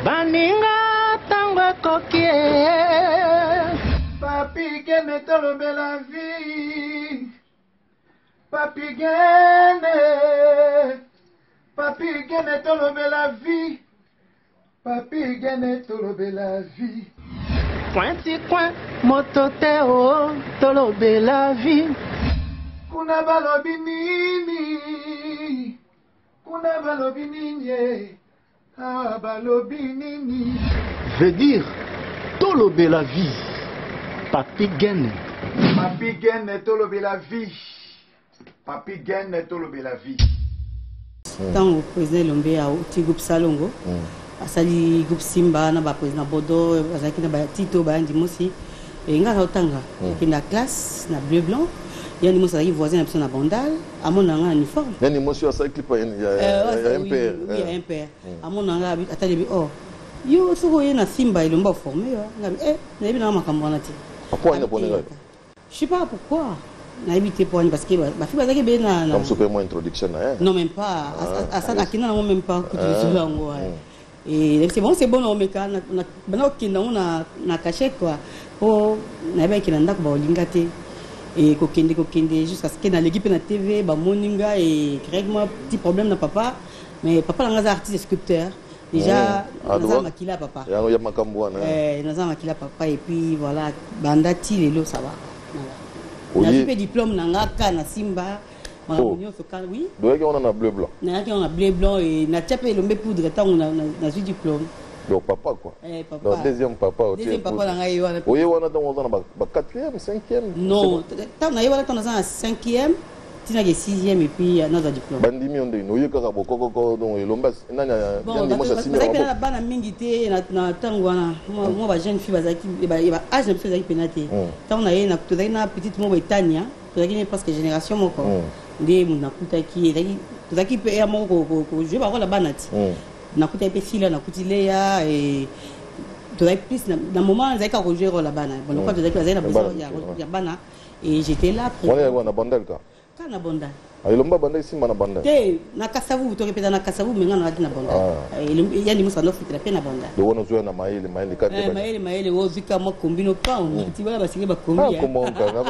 baninga tango kokie papi gene tolobe la vie papi gene tolobe la vie papi gene tolobe la vie pointi coin moto te o tolobe la vie kuna balobi nini ah balobi nini veut dire tolobe la vie papi gene tolobe la vie papi gene tolobe la vie Tant président Lombe a outi groupe Salongo asali groupe Simba na ba président Bodo azaki na ba Tito ba ndi mosi e nga otanga ki na classe na bleu blanc yani mosi azaki voisin na na Bandal amona nga uniforme yani mosi asali clip ya MPR ya MPR amona nga atali oh yo soko ye na Simba ilomba formé ngabi na yebi na makambo na ti pourquoi il a bonné je sais pas pourquoi na évité pour parce que ma fille bazaki be na comme super moins introduction non même pas ça na kina na même pas kutu lango et c'est bon on meka na bana kinda na cachette quoi pour na ba kina ndako ba olingate et kokende jusqu'à ce que na l'équipe na TV ba moninga et directement petit problème na papa mais papa là artiste sculpteur déjà na makila papa ya makambo na na makila papa et puis voilà bandati lelo ça va na fait diplôme na na Simba oui donc on a bleu blanc on a bleu blanc et na tchapé lombe poudre tant on a eu diplôme donc papa quoi papa donc deuxième papa na ngai wana oui on a dans ba 4e 5e non tant na wana tant na 5e tina ke 6e et puis na diplôme bandimi on de no yeka bokoko donc lomba nani yandi mo sa simira ba bana mingi te na tango wana mo ba jeune fille bazaki ba âge na bazaki penate tant na ye na tozaki na petite mo Betania tozaki presque génération moko nde munakutaki tozaki pe ya moko ko je ba rola banati nakuta pe fila nakuti leya et tozaki plus na moment zaki ko jouer rola bana bon quoi tozaki bazaki na besoin ya bana et j'étais là on a bandel ka na bonda ilomba banda Simba na banda te na kasavu to repeta na kasavu menga na na bonda yani musa no fitira pe na bonda do wono zo na maile ka maile wo zika mo kombino pa on ti bala basinga ba kombi comment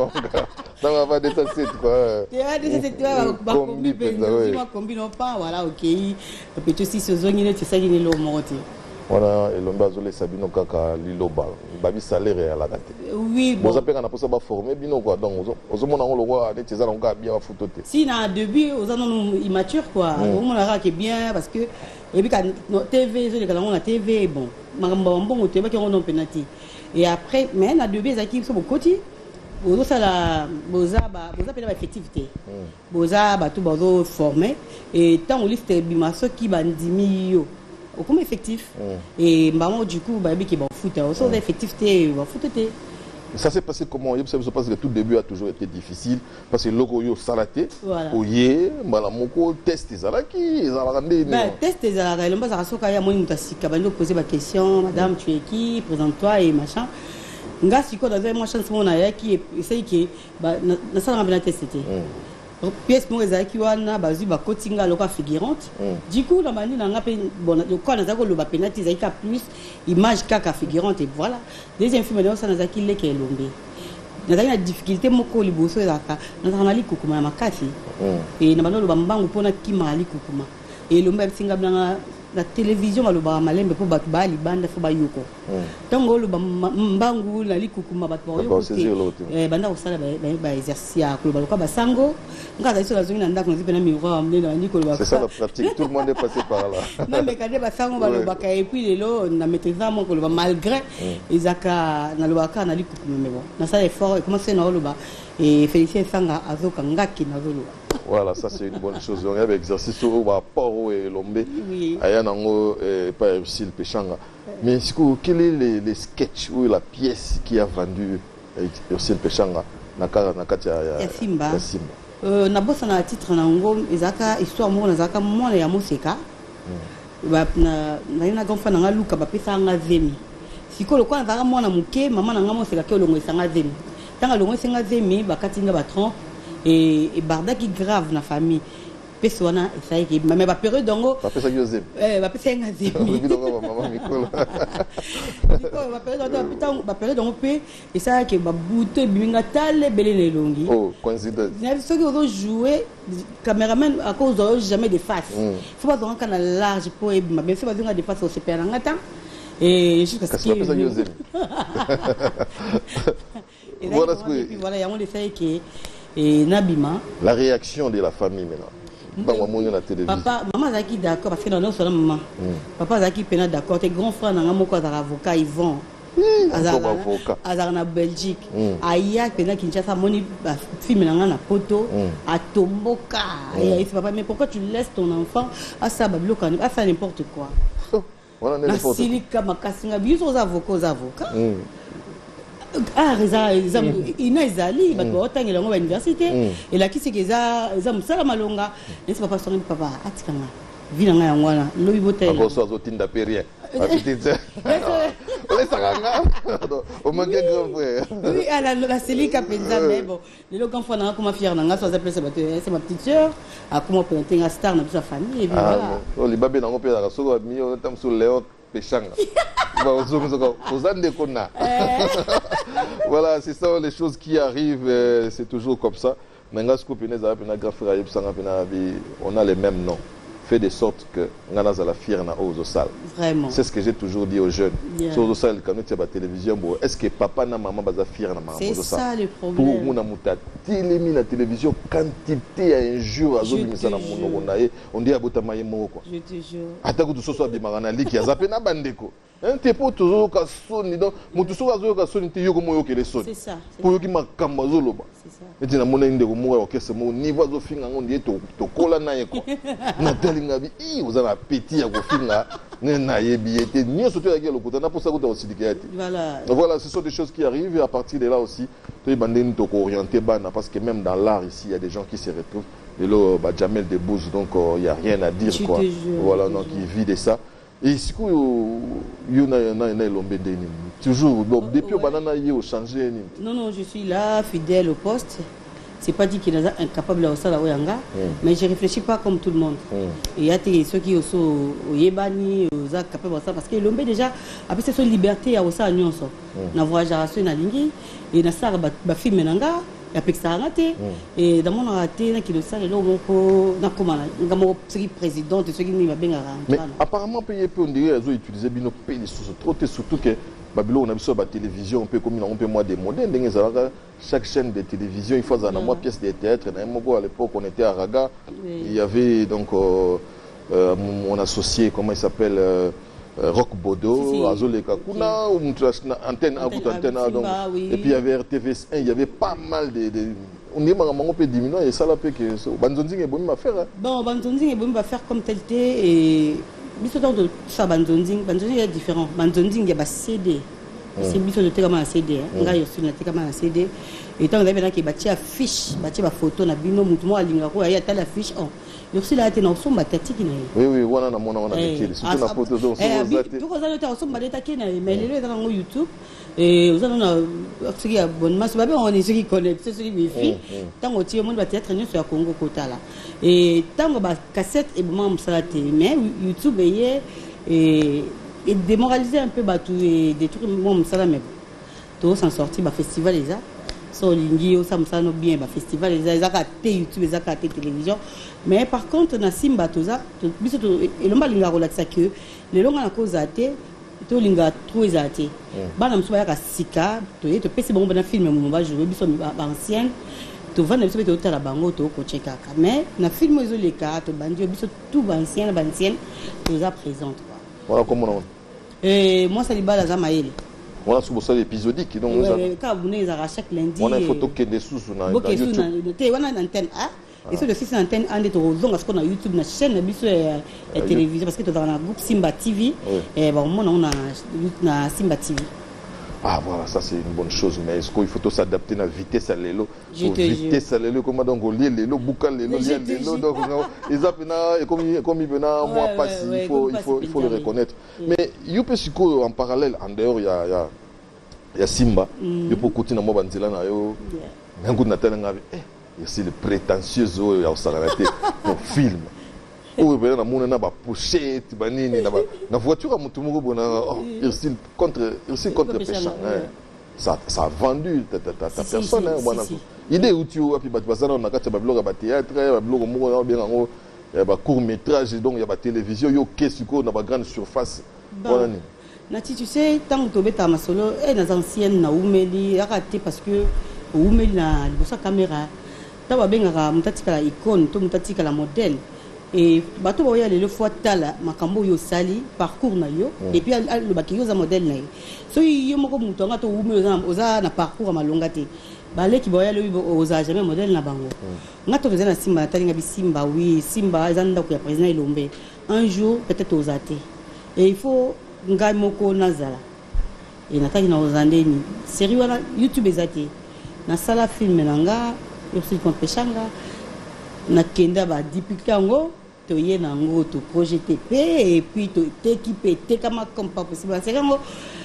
na va de ça c'est quoi ya de c'est toi ba kombi pe mo kombino pa voilà OK peut-être si ce zone ne tsaki ni lo moti wana elomba zole sabino kaka liloba babi salaire à la date oui bon ça peut na posa ba former bino quoi donc ozo mona ngo lokwa de tezala ngo bien photo te si na début ozo non immature quoi on mona ra que bien parce que et puis quand TV zo de la TV bon makambo mbongo te ba ki on penalty et après mais na début za ki so bokoti ozo sala boza pe na effectivité boza ba tout bozo formé et tant on liste bimaso ki bandimi yo comme effectif et maman du coup baby qui va foot aussi effectivité va foot. Ça s'est passé comment? Ça se passe que tout début a toujours été difficile parce que logo yo salaté oye mala moko test ezalaki ezalakande ben test ezalaka elomba za soka ya moni mutasika bando poser ba question madame tu es qui présente-toi et machin nga siko dans une chance mona ya qui essaye qui na sala ngabina testé pièce mo ezaki wana bazu ba kotinga loka figurante du coup na mani na ngape bon ko na zako lo ba penalty ezaki plus image kaka figurante et voilà deuxième film na sana zaki leke elombe na zaki na difficulté moko liboso ezaka na zaka li kukuma na makasi et na banolo bambangu pona kima li kukuma et lombe singa bana la télévision maloba malembe po batu ba libanda fo ba yoko tango lo mbangu na likukuma batu ba yoko banda osala ba exercice ko lo ba sango ngaza iso la zungi na ndako nzipe na miroir amne na ndiko lo c'est ça la pratique tout le monde est passé par là na mekade ba sango ba lo ba ka et puis lelo na maîtriser mon ko lo ba malgré ezaka na lo ba ka na likukuma mais bon na ça effort et commencer na lo ba et féliciter sanga azoka ngaki na zolo. Voilà, ça c'est une bonne chose. On a l'exercice au rapport et l'ombe. Aya nango pas Ursil Pechanga. Mais quel est les sketchs ou la pièce qui a vendu Ursil Pechanga nakati ya Simba. Na bossa na titre nango ezaka histoire mo na zaka mwana ya musika. Ba na gonfa na luka ba pesa nga zemi. Sikolo kwa nzaka mwana muke mama na nga musika ke olongo esanga zemi. Tanga longo esanga zemi bakati nga ba 30 et barda qui grave na famille Pessoana, ça y est, mais ma période d'ango. Papa ça qui zemi. Ma période d'ango zemi. Maman Mikolo. Ma période d'ango pe, et ça qui ma bouteille binga tale belé longi. Oh, coïncidence. Ceux qui ont joué, caméraman à cause de jamais de face. Faut pas donc qu'on a large pour ma bien sûr pas donc des faces au super ngata. Et jusqu'à ce que. Voilà ce que. Voilà, il y a un effet qui est Nabima. La réaction de la famille maintenant. Papa, maman Zaki d'accord parce que dans notre maman. Papa Zaki pena d'accord. Tes grands frères n'ont pas encore avocat, ils vont. Azar na Belgique. Aya pena Kinshasa moni film na poto à Tomboka. Et papa mais pourquoi tu laisses ton enfant à ça babloka à faire n'importe quoi. Voilà n'importe quoi. Silika makasinga biso aux avocats. Ah, il n'a ezali bato otangela ngo ba université et là qui c'est que ça musala malonga n'est pas pasteur papa atikanga vina nga yangwana lobi botel encore ça zotinda perien petite laisse nga au manque grand frère oui la Silika penza mais bon le grand frère na comment fier nga so appelé c'est ma petite sœur a comment présenter un star dans sa famille et voilà oh les babé na ngo pela so mi on tam sur Léo Péchanga. Voilà, c'est ça les choses qui arrivent, c'est toujours comme ça. On a les mêmes noms. Fait de sorte que vraiment. C'est ce que j'ai toujours dit aux jeunes. La télévision, est-ce que papa et maman sont fiers? C'est ça le problème. Pour nous, la télévision, quantité à un jour, on dit à Botamaye Moko. Je te jure. Attends que tu sois bimarana qui a zappé na bandeko. T'es pas toujours qu'à sonner donc, mais tu sois toujours qu'à sonner t'es yo comme yo que les sonnes. C'est ça. Pour qui m'a camazolo ba. C'est ça. Et tu n'as mon inde ko mo que c'est mon niveau zo finga on dit to kola na yeko. Na telinga bi i vous avez appétit à ko finga na yebi était ni surtout avec le côté na pour ça que tu aussi dikati. Voilà, ce sont des choses qui arrivent et à partir de là aussi, tu es bandé to orienter bana parce que même dans l'art ici, il y a des gens qui se retrouvent et là Jamel Debbouze donc il y a rien à dire quoi. Voilà, donc il vit de ça. Et si vous toujours, depuis banana, il a changé. Non, je suis là, fidèle au poste. C'est pas dit qu'il est incapable de faire ça, mais je ne réfléchis pas comme tout le monde. Il y a ceux qui sont au Yébani, aux capables de ça, parce que l'homme déjà, après c'est son liberté à ça, nous sommes. Nous voyons à la ligne, et nous avons des films maintenant. Et dans mon raté, qui le sait, le président de ceux qui m'ont bien mais apparemment, on dirait qu'ils ont utilisé les sources trop, surtout que Babylone a besoin de télévision, on peut comme on peut moins démoder. Chaque chaîne de télévision, il faut une pièce de théâtre. À l'époque, on était à Raga. Il y avait donc mon associé, comment il s'appelle Rock Bodo, Azole Kakuna, antenne, et puis il y avait RTVS1, il y avait pas mal de. On dit qu'on peut diminuer et ça là peut que Banzonzing est bon à faire. Bon, Banzonzing est bon à faire comme tel et bisous de ça Banzonzing est différent. Banzonzing il y a CD. C'est bisous de comme un CD. Là il y a sur la comme un CD. Et tant que vous avez qui bâti affiche, bâti ma photo na bino mutumo à l'ingaro il y a telle affiche. Yoxi la tena osomba tati na. Oui, voilà na mona de surtout na photo zo zate. Tout ça là osomba tati na mais les dans YouTube et vous allez na ce qui abonnement c'est pas on est ceux qui connectent ceux qui wifi tant au tie monde va théâtre nous sur Congo Kota là et tant ba cassette et bon msalate mais YouTube et démoraliser un peu batou et des trucs bon msala mais tout s'en sortir ba festival les so lingi o samsano bien ba festival les azaka YouTube les azaka télévision mais par contre na simba toza biso to elomba linga relaxa que les longa na cause até to linga trop exaté bana mso ya ka sika to yeto pesi bongo na film mo ba jouer biso ba ancienne to vana biso to tala bango to ko cheka mais na film ezo les ka to bandio biso tout ba ancienne toza présente quoi voilà comment on et moi ça libala za maele. On a souvent ça épisodique donc nous avons chaque lundi on a une photo qui est dessous sur YouTube on a une antenne A et sur le site antenne A de Rozon parce qu'on a YouTube na chaîne biso télévision parce que tu dans un groupe Simba TV et bon on a na Simba TV. Ah voilà, ça c'est une bonne chose, mais est-ce qu'il faut tout s'adapter à la vitesse à l'élo? Vitesse à l'élo, comment donc on lit l'élo, boucal l'élo, lien l'élo, donc ils appellent comme il venait moi passé, il faut le reconnaître. Mais Yupesiko en parallèle, en dehors il y a Simba, il faut continuer à moi banzela na yo, un coup de natal ngavi, c'est le prétentieux oyo ya osalalate pour film oyo bena na mona na ba pochette banini na voiture mutu moko bona Ursule contre Péchin. Ça a vendu ta personne bwana idée où tu api batu basana na kati ba biloko ba théâtre ba biloko moko na bien ngo ba court métrage donc ya ba télévision yo kesuko na ba grande surface voilà ni Nati, tu sais, tant que tu es ma solo, et les anciennes, na oumeli, raté parce que oumeli na la caméra, tu as bien la icône, tu as la modèle. Et bato boya le fois tala makambo yo sali parcours na yo et puis le bakio za modèle na yo. So yo moko muto nga to oumeli oza na parcours malonga te. Balé ki boya le oza jamais modèle na bango. Nga to na simba tali nga bisimba oui, simba ezanda ko ya président Ilombe. Un jour peut-être osate. Et il faut ngai moko nazala et nataki na ozandeni série wana YouTube ezati na sala film nanga Ursule contre Péchin na kenda ba dipika ngo to ye nango to projeter et puis to équipe te kama comme pas possible c'est ngo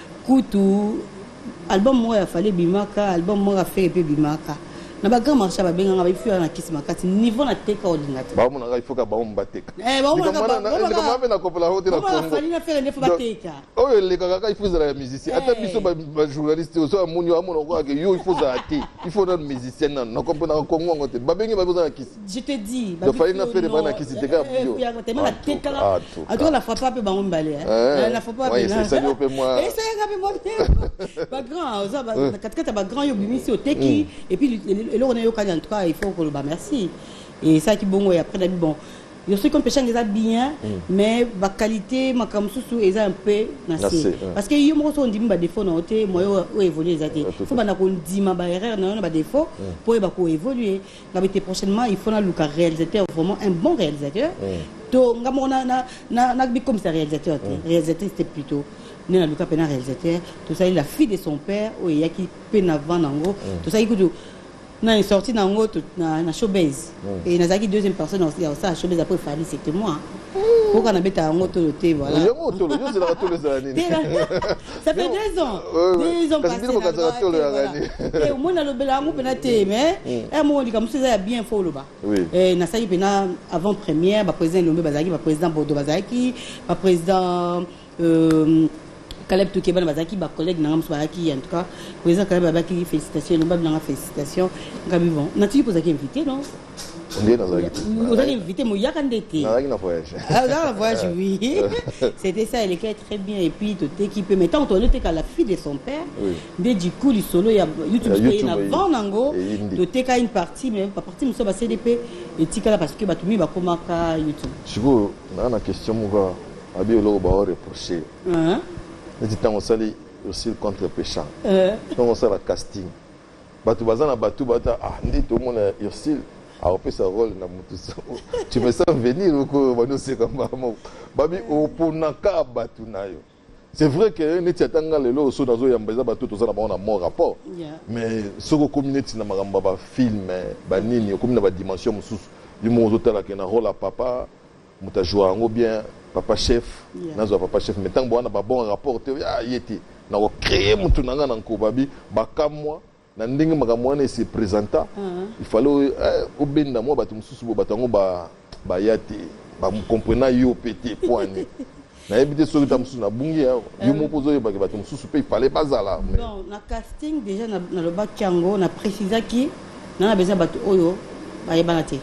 kutu album mo ya fallait bimaka album mo a fait et puis bimaka na ba grand marché ba benga ba ifu na kisi makati niveau na teka ordinateur ba mo na il faut ka ba mo bateka ba mo na ba na kopela hote na Congo fallait na faire ne faut bateka oyo le kaka il faut za musicien ata biso ba journaliste so amunyo amono ko ke yo il faut za ati il faut na musicien na kopena Congo ngote ba bengi ba besoin na kisi je te dis ba fallait na faire ba na kisi teka bio ya tellement la teka là atoka la frappe pe ba mo mbalé la frappe pe oui c'est ça yo pe moi et c'est ça pe moi ba grand ça ba katkata ba grand yo bimisi au teki et puis et là on est au Canada en tout cas il faut qu'on le merci et ça qui bon et après bon je sais qu'on Péchin déjà bien mais la qualité ma comme sous est un peu nassé parce que yo mo so ndimi ba défaut na oté moi o évoluer ezati faut ba na ko ndima ba erreur na ba défaut pour ba ko évoluer ngabité prochainement il faut na luka réalisateur vraiment un bon réalisateur to ngamo na bi comme ça réalisateur c'était plutôt né na luka pena réalisateur tout ça il a fille de son père o yaki pena vanango tout ça ikudu na sorti na ngoto na showbiz et nazaki deuxième personne aussi ça showbiz après fallait c'était moi pour qu'on habite à ngoto le thé voilà c'est la tous les années ça fait 2 ans passés et au moins le belango penaté mais un moment dit comme ça bien faux le bas et na ça y pena avant première ba président Lombe Bazaki ba président Bordeaux Bazaki ba président Caleb Toukeba Bazaki, ba collègue Nangam Sobaraki, en tout cas, président Caleb Babaki, félicitations, nous avons félicitations. Gabi bon, n'as-tu pas invité, non? Vous avez invité, moi, il y a un été. Dans voyage. Dans le voyage, oui. C'était ça, elle était très bien, et puis tout équipé. Mais tant qu'on était qu'à la fille de son père, dès du coup, le solo, il y a YouTube, il y a avant Nango, tout était qu'à une partie, mais pas partie, nous sommes à CDP, et Tika parce que Batoumi va comment à YouTube. Je vous, on a une question, moi, à Biolo, on va reprocher. Mais tu as sali aussi contre Péchin. Donc on sait le casting. Batu bazana batu bata ndi tout le monde Ursule a repris sa rôle na mutu. Tu me sens venir ou bano c'est comme babi oponaka batu nayo. C'est vrai que neti atanga lelo so nazo yambeza batu to zana ba on a mon rapport. Mais soko community na maramba ba film ba nini comme na ba dimension mususu. Yumo zotala ke na rôle à papa muta jouer ngo bien papa chef nazo papa chef mais tant que on a bon rapport yeti na ko créer mutu nanga na nkobabi bakamwa na ndenge makamwana se présenta il fallait obenda moi batu mususu bo batango ba yati ba comprendre yo pété poani na ebité so ta mususu na bungi yo mo pozo yo batu mususu pe il fallait pas là bon na casting déjà na le bakango na précisa ki na besoin batu oyo ba yebanate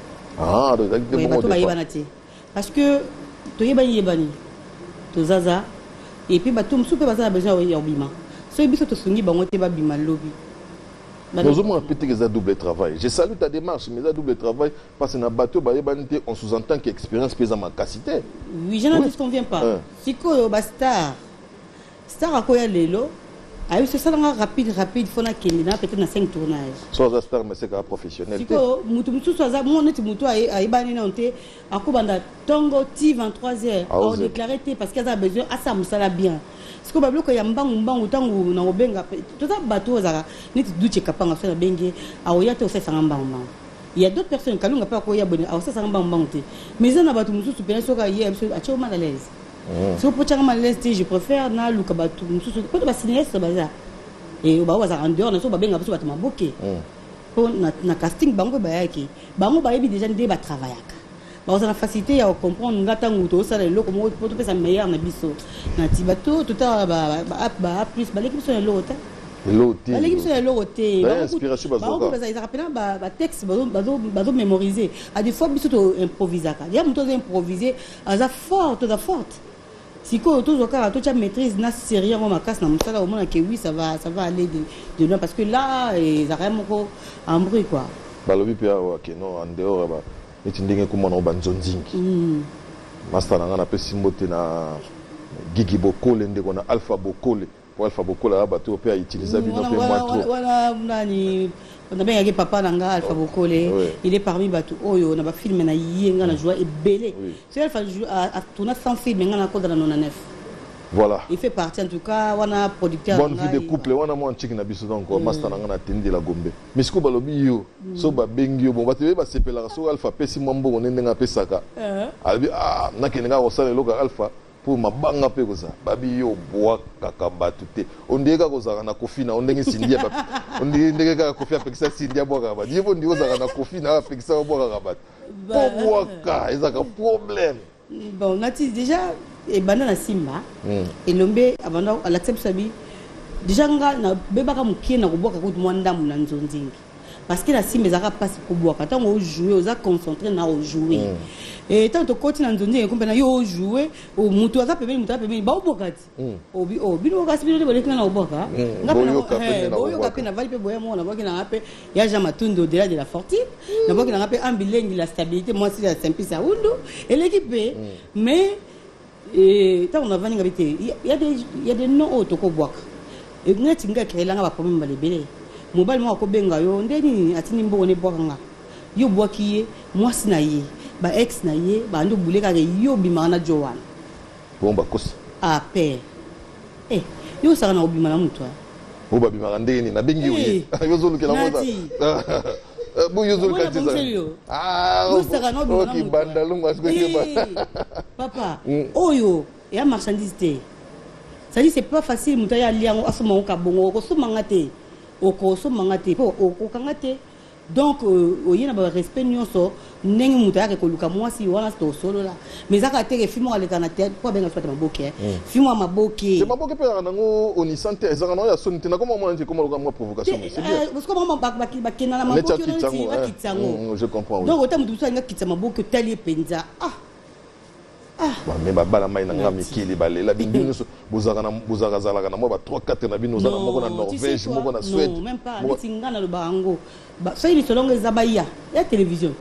donc batu ba yebanate parce que to yebani to zaza et puis batum soupe baza besoin ya obima so biso to sungi bango te ba bima lobi nous avons répété que ça double travail. Je salue ta démarche, mais ça double travail parce que dans bateau on sous-entend qu'expérience pèse à ma capacité. Oui, je n'en conviens pas. Si quoi star à quoi lelo ah c'est ça rapide faut na kelina peut-être na 5 tournages. Soit star mais c'est ka professionnel. Si quoi mutu soit moi net mutu a ibani na onte akubanda tongo ti 23h on déclaré parce qu'elle a besoin à ça musala bien. Si quoi bablo ko ya mbangu tangu na obenga tout ça bateau za net duche kapanga fait na benge a oyate aussi ça mbangu. Il y a d'autres personnes qui n'ont pas quoi ya bonne a ça ça mbangu te. Mais ça na batu musu supérieur soka hier a cho mal à l'aise. Si vous pouvez mal à l'aise, je préfère na luka batu musu pas de signer ça baza. Et au bawa za en dehors na so babenga baso batuma boké. pour na casting bango bayaki bango bayebi déjà ndé ba travaillaka ba on a facilité à comprendre ngata nguto ça le comme pour tout ça meilleur na biso na tibato tout à ba plus ba l'équipe sur l'autre l'équipe sur l'autre inspiration bazoka ça ils rappellent ba texte bazo mémoriser à des fois biso to improviser ka ya muto improviser aza forte si quoi tout cas tu maîtrise na sérieux ma casse na musala au moins que oui ça va aller de loin parce que là ils arrivent encore en bruit quoi balobi pia ok non en dehors ba etindenge kuma no banzonzingi master na ngana pesi mbote na Gigi Bokole ndeko na Alpha Bokole pour Alpha Bokole ba to pia utiliser bino pe moi trop voilà nani on a bien papa nanga Alpha Bokole il est parmi batu oyo na ba film na yenga na joie et belé c'est Alpha a tourné 100 films ngana ko dans 99 voilà il fait partie en tout cas wana producteur bonne vie de couple wana mo anchiki na biso donc master nanga na tendi la Gombe mais siko balobi yo so ba bengi yo bon ba te ba sepela so Alpha pesi mambo nende nga pesaka albi na kenga osala loka Alpha pour mabanga pe koza babi yo boa kaka batu te ondeka kozaka na kofi na ondenge sindia ba ondenge kaka kofi apekisa sindia boa kaka batu yepo ndiko zaka na kofi na apekisa boa kaka batu po boa ka ezaka problème bon nati déjà et banana simba et lombe abanda l'accepte sabi déjà nga na bebaka mukie na koboka ko mwanda mu na nzonzingi parce que la simba ezaka passe ko boka tango jouer oza concentré na jouer et tant to koti na nzonzingi kombe na yo jouer o mutu aza pembeni ba obokati obi bino kasi bino de na oboka ngapa boyo kape na vali pe boya mo na boki na ngape ya jama tundo de la fortune na boki na ngape ambilengi la stabilité moi c'est la simplicité undo et l'équipe mais et tant on a venu habiter il y a des noms auto ko boka et ngati nga créer la nga ba problème ba lebele mobile mo ko benga yo ndeni atini mbo ne boka nga yo boki ye moi sina ye ba ex na ye ba ndo buleka ke yo bima na Joan bomba kosi a père yo sara na obima na mutwa oba bima ndeni na bengi yo zolu ke la moza bu yo zolu ka tiza yo sara na obima na mutwa banda lunga ba papa oyo ya marchandise te ça dit c'est pas facile mutaya liango asoma ko kabongo ko somanga te oko somanga te po oko kanga te donc oyena ba respect nyonso ndenge mutaya ke koluka mwasi wana sto solo la mais zaka te fimo aleka na te po benga swata maboke fimo maboke c'est maboke pe nango oni santé ezaka na ya sonite na comment moi comment loka provocation c'est bien parce que maman ba kena na maboke na kitsango je comprends donc autant mutu nga kitsa maboke tali penza mais bala mai na ngami kili balela bino bozaka zalaka na mo ba 3-4 na bino zaka moko na Norvège moko na Suède non même pas bitinga na lo bango ba ça il solonga zabaya ya télévision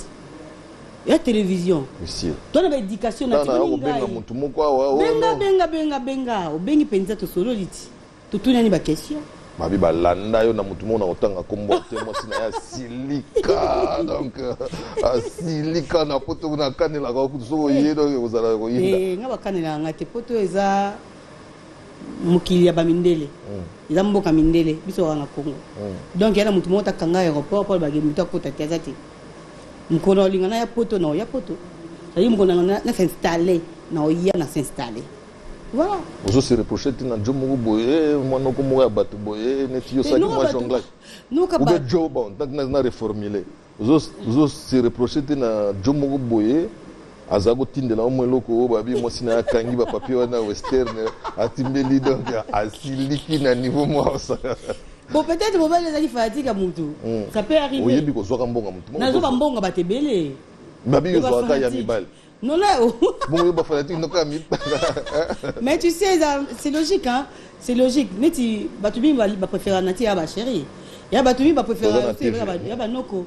monsieur toi na éducation na benga mutu moko wa benga obengi penza to solo liti to tuna ni ba question babi balanda yo na mutu mona otanga kombo te mo sina ya silika donc silika na poto na kanela ka kutu so yedo ozala ko yinda nga bakanela ngate poto eza mukili ya bamindele eza mboka mindele biso wana Kongo donc yana mutu mota kanga aéroport pour bagi mutu akota tezati mkono lingana ya poto ça y mkono na s'installer na oya na s'installer. Voilà. Vous se reprochez na Jomo boye, moi non comme batu boye, neti yo saki moi jonglage. Non ka ba job on tant na reformuler. Vous se reprochez na Jomo boye, azago tindela au moins loko babi moi sina kangi ba papier wana western atimbeli donc asiliki na niveau moi ça. Bon peut-être mobile les ali fatigue à mutu. Ça peut arriver. Oui, biko zo mbonga mutu. Na zo mbonga batebele. Babi yo zo ya mibal. Non là. Bon, bah fallait une camille. Mais tu sais, c'est logique, hein. C'est logique. Mais tu, bah tu vas préférer Nati à ma chérie. Ya ba tu vas préférer ya ba noko.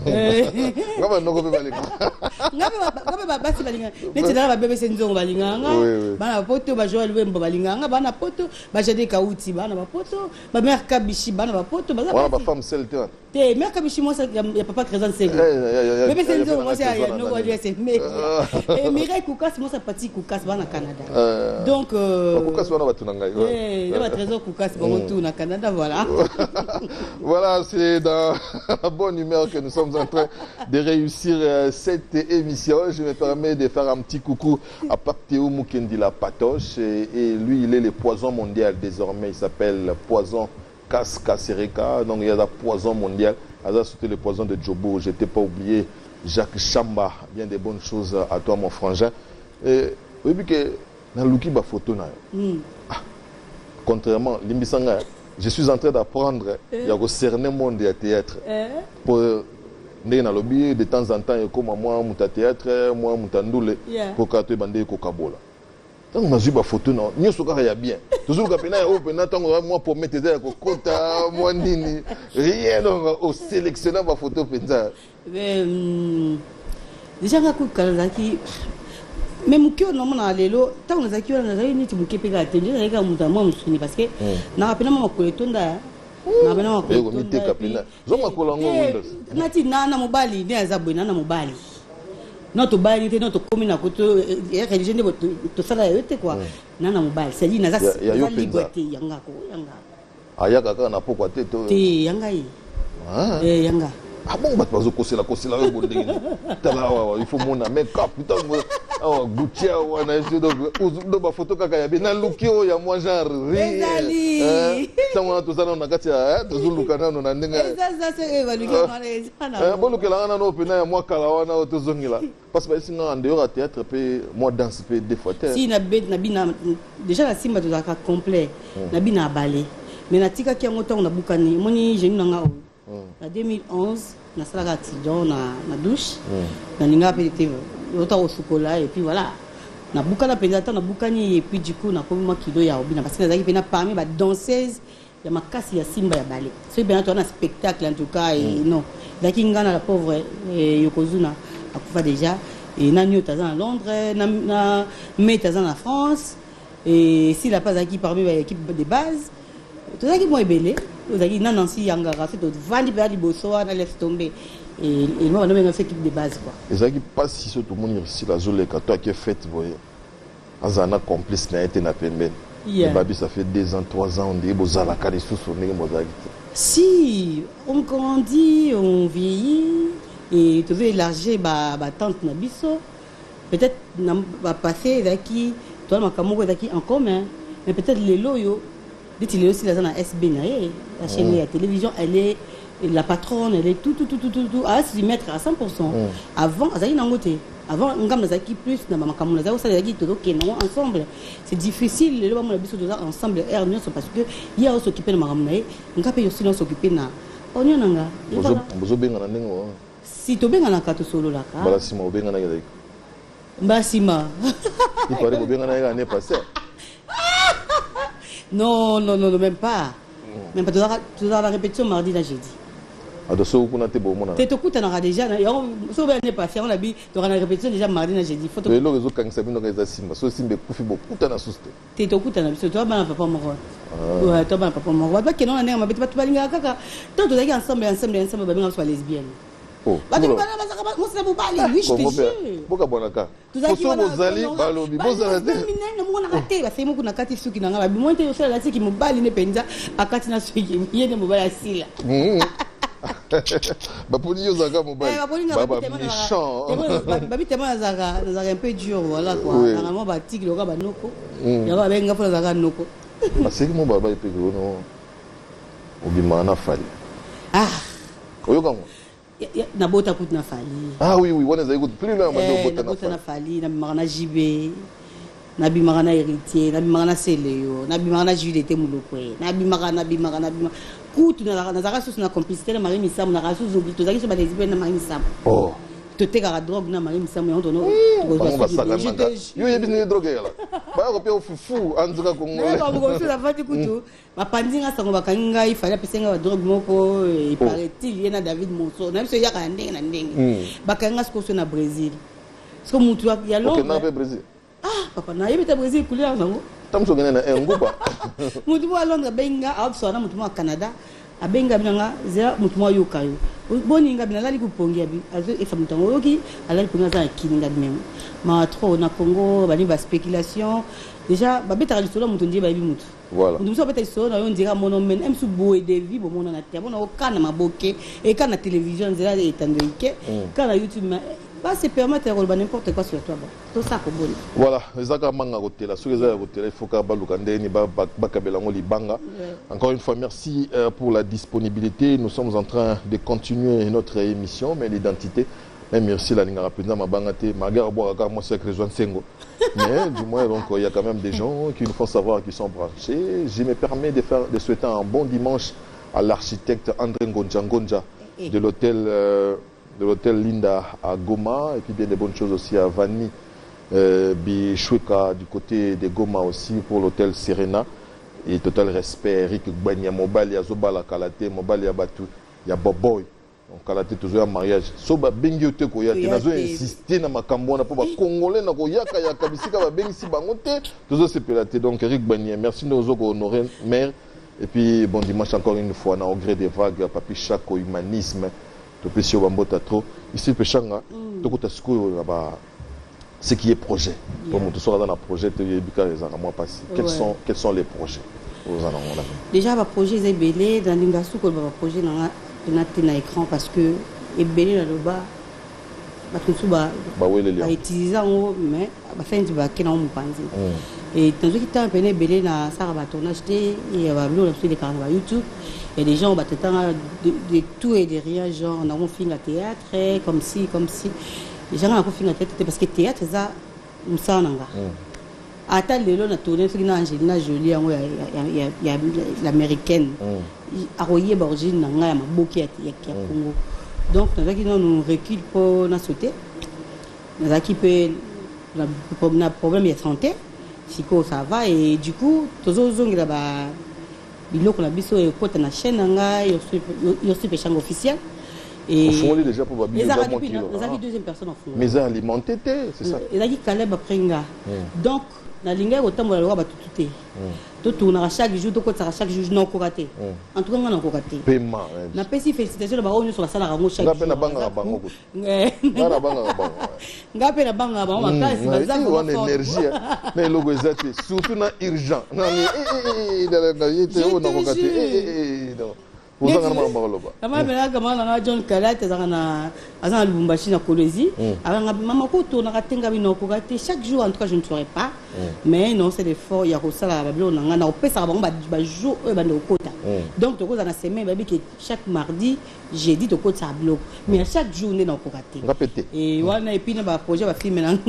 Ya ba noko be balinga. Ngaba basi balinga. Neti dala ba bébé senzo balinga. Bana poto ba Joël Wembo balinga. Bana poto ba Jade Kauti bana ba poto. Ba mère Kabishi bana ba poto. Ba femme seule te. Te mère Kabishi moi ya papa présent c'est. Bébé senzo moi c'est ya noko lui c'est mec. Et Mireille Koukas moi c'est petit Koukas bana Canada. Donc Koukas wana batu ngai. Il va trésor Koukas bon tout na Canada voilà. Voilà, c'est dans la bonne humeur que nous sommes en train de réussir cette émission. Je me permets de faire un petit coucou à Papteo Mukendi la Patoche. Et lui, il est le poison mondial désormais. Il s'appelle Poison Kasereka. Donc il y a le poison mondial. Aza sauté le poison de Djobo, je t'ai pas oublié. Jacques Chamba, bien des bonnes choses à toi mon frangin. Et oui, que dans Luki ba photo na. Contrairement, Limbisanga, je suis en train d'apprendre il y a cerner monde de théâtre. Pour na lobby de temps en temps comme moi muta théâtre, moi mutandoule pour ka to bande ko kabola. Tant on a vu ba photo na, ni soka ya bien. Toujours ka pena o pena tant moi pour mettre des ko kota moi nini. Rien donc au sélectionner ba photo penza. Déjà nga ku kala ki même que non na lelo tant on a ki on a ni tu muke pega atelier na ka muta moi musuni parce que na pena mama ko etonda na pena mama ko etonda zoma ko lango windows nati nana mobali ni azabwe nana mobali notre bali te notre commune à côté religion de to sala yote quoi nana mobali c'est dit naza liberté yanga ko yanga aya kaka na pokwa te to yanga yi yanga ah bon bat bazo kosela we bondingi tala il faut mon make up putain Guccia wana do ba photo kaka ya bina lukio ya moi genre ezali tama to sana na kati ya to zuluka nano na ndinga ça c'est évalué mara ezana bon lukela na no pena ya moi kala wana to zongila parce que singa en dehors à théâtre pe moi danse pe des fois si na bina déjà la simba to zaka complet na bina balé mais na tika ki ngoto na bukani moni je nanga en 2011 na sala accident na douche na ninga pété autant au chocolat et puis voilà na bukana pendant na bukani et puis du coup na comme kilo ya obina parce que nazaki pena parmi ba danseuse ya makasi ya simba ya ballet c'est bien toi na spectacle en tout cas et non daki ngana la pauvre Yokozuna akufa déjà et na nyo taza à Londres na metaza en France et s'il a pas acquis parmi l'équipe de base tout ça qui moi belé vous avez non Nancy Yangara c'est tout vandi ba liboso na laisse tomber et moi on a une équipe de base quoi et ça qui passe si tout le monde ici la zone quand toi qui est fait voyez azana complice na été na pemben babi ça fait 2 ans 3 ans on dit bozala kali sous son mozaki si on grandit on vieillit et tu veux élargir ba tante na biso peut-être na va passer daki toi makamoko daki en commun mais peut-être les loyo dit-il est aussi là dans la SB la chaîne de la télévision elle est la patronne elle est tout à s'y mettre à 100%. Avant azali nangote avant ngam nazaki plus na makamu nazaki ça nazaki todo kenon ensemble c'est difficile le moment la biso doza ensemble ernion parce que il y a s'occuper de makamu nae ngape yo sinon s'occuper na onyo nanga bozo benga na ndenge si to benga na kato solo la ka bala sima benga na yaki mbasima il paraît benga na yaki année passée non, même pas. Même pas. Tu as la répétition mardi, là, jeudi. Tu as déjà. Si on est passé, on a dit tu as la répétition déjà mardi, là, jeudi. Tu as la répétition lesbienne. Bah tu moi c'est bobali oui je te jure boka bonaka poso bozali balobi bozala te minene mona raté ba semo kuna kati suki nanga ba bimoite yo sala tiki mobali ne penza akati na suki yene mobali asila ba poni yo zaka mobali ba méchant ba bitema zaka un peu dur voilà quoi normalement ba tiki loka ba noko ya ba benga fona zaka noko aseki mo baba epeke no obima na fali oyoka mo na bota kut na fali oui wana za écoute plus là na bota na fali na bimaka na jibe na bimaka na héritier na bimaka na seleyo na bimaka na Juliette Mulokwe na bimaka kutu na zaka sous na complicité na Marie Misamu na rasu zo to zaki so ba lesbienne na Marie Misamu to teka ka drogue na Marie Misamu ya ntono yo yebi ni drogue yala ba ko pe fufu anzuka ko ngole ba ko so la fati kutu ba pandinga sango ba kanga ifala pesenga ba drogue moko e paraît-il yena David Monso na biso ya ka ndenge na ndenge ba kanga sko so na Brésil sko mutu ya longo na pe Brésil papa na yebita Brésil kulia sango tamso gena na nguba mutu wa Londres benga abso na mutu wa Canada abenga binanga zera mutu wa yokayo boni nga bina lali kupongia bi azo efa mutango yoki alali ponga za kininga même ma trop na Congo bani ba spéculation déjà ba beta li solo mutu ndiye ba bi mutu voilà mutu so beta solo na yo ndira mono men em su boe de vie bo mona na tia bona okana maboke e kana télévision zera etandoike kana YouTube va se permettre de relever n'importe quoi sur toi. Tout ça, c'est bon. Voilà, les agamanga hôtel, ceux qui ont hôtel, il faut que balukandeni bakabelango libanga. Encore une fois, merci pour la disponibilité. Nous sommes en train de continuer notre émission, mais l'identité. Mais merci la ligne rapide, ma bangate, ma gare boire moi c'est que rejoindre Sengo. Mais du moins donc il y a quand même des gens qui nous font savoir qu'ils sont branchés. Je me permets de souhaiter un bon dimanche à l'architecte André Ngonja de l'hôtel Linda à Goma, et puis bien des bonnes choses aussi à Vani Bichoueka du côté de Goma aussi pour l'hôtel Serena. Et total respect Eric Gbanya Mobali ya Zobala Kalate Mobali ya Batu ya Boboy. Donc Kalate toujours un mariage. Soba bengi ote ko ya te nazo insister na makambo na po ba congolais na ko yaka ya kabisika ba bengi si bango te toujours se pelater. Donc Eric Gbanya, merci de nous honorer mère. Et puis bon dimanche encore une fois na au gré des vagues papi chaque humanisme to pesio bambota trop ici pechanga to ko tasiko là ba ce qui est projet. Pour mon tout sera dans un projet te yebika les ans moi passé. Quels sont les projets? Déjà le projet est belé dans l'ingasu ko ba projet na na écran parce que est belé là bas ba tout ba utiliser en mais ba fin du ba kena on panzi. Et tant que tu as un peu belé na ça va tournage et va le sur les canaux YouTube. Et les gens battent de tout et de rien, genre on a un film à théâtre comme si les gens ont un film à théâtre parce que théâtre ça nous ça nanga. Attends les on a tourné sur Angelina Jolie il y a l'américaine. Aroyer d'origine nanga ya maboki ya Congo. Donc nous recule pour na sauter. Nous a qui peut na problème de santé. Siko ça va et du coup toujours zongi là-bas. Biloko na biso e kota na chaîne nga yo suis pêcheur officiel et on fond déjà pour babi les avis deuxième personne en fond mais ça alimenté c'est ça et là qui Caleb après nga donc na linga ko tambola lo ba tututé to tourna chaque jour to kota chaque jour non ko raté en tout cas nga na ko raté paiement na pesi félicitations ba on sur la salle à chaque jour na banga bango ko na banga bango ngape na banga bango makasi baza on énergie mais logo exact surtout na urgent na ni dans yete on na ko raté vous en avez marre là-bas. Maman bela kama na John Kalate azana Lubumbashi na Kolwezi. Anga maman ko to na katenga bino ko gate chaque jour en tout cas je ne saurais pas. Mais non c'est l'effort ya ko sala bablo na ngana opesa bango ba jour e bande okota. Donc to ko na semaine babi que chaque mardi jeudi to ko ta bloc. Mais chaque journée na ko gate. Répétez. Et wana et puis na ba projet ba film na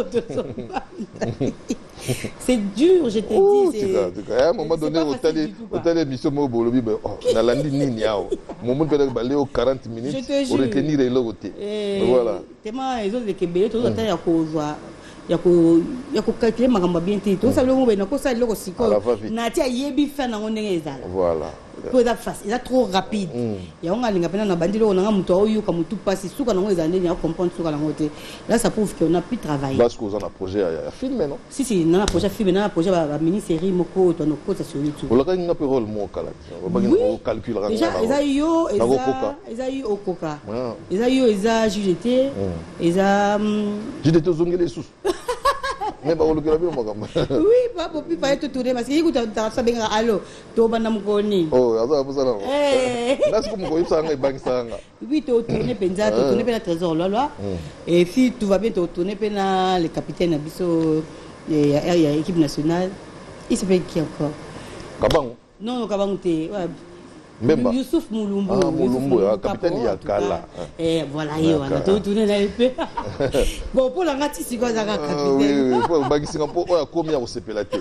c'est dur, je te dis. À un moment donné, au tel émission, on a lundi ni yao. Moment peut-être balé aux 40 minutes pour retenir les logots. Voilà. Tellement les autres Québécois, tout le temps il y a calculer ma bien tout ça le mot na ko ça le siko na tia yebi fa na ngone ezala. Voilà. Pour ça face, il est trop rapide. Il y a un linga pena na bandilo na muto oyo ka mutu pasi suka na ngone ezande ni comprendre suka na ngote. Là ça prouve qu'on a pu travailler. Parce que vous en a projet à filmer non? Si na projet film na projet ba mini série moko to no kota sur YouTube. On l'a pas rôle mo kala. On calcule ra. Déjà Ezayo Okoka. Ezayo eza JDT, eza JDT zongele sous. Mais bah on le grave moi comme. Oui, pas pour plus pas tout tourner parce que écoute ça benga allo to bana mukoni. Oh, ça vous ça. Là c'est comme quoi ça nga bank ça nga. Oui, to tourner penza, to tourner pena trésor loi. Et si tout va bien to tourner pena le capitaine Abisso et équipe nationale. Il s'appelle qui encore? Kabang. Non, Kabang té. Memba. Youssouf Moulumbu. Ah, Moulumbu, capitaine Yakala. Et voilà, on a tout tourné dans le pays. Bon, pour la ngati si quoi ça capitaine. Oui, pour bagisi pour combien on s'est pélaté.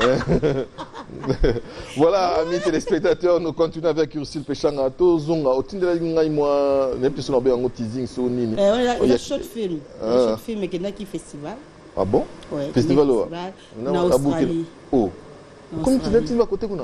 Voilà, amis téléspectateurs, nous continuons avec Ursule Pechanga. Tozonga, au tindela ngai moi, n'est plus sur un teasing sur nini. Il y a short film. Short film qui festival. Ah bon? Oui. Festival en Australie. Oh. Comme tu l'as à côté de nous.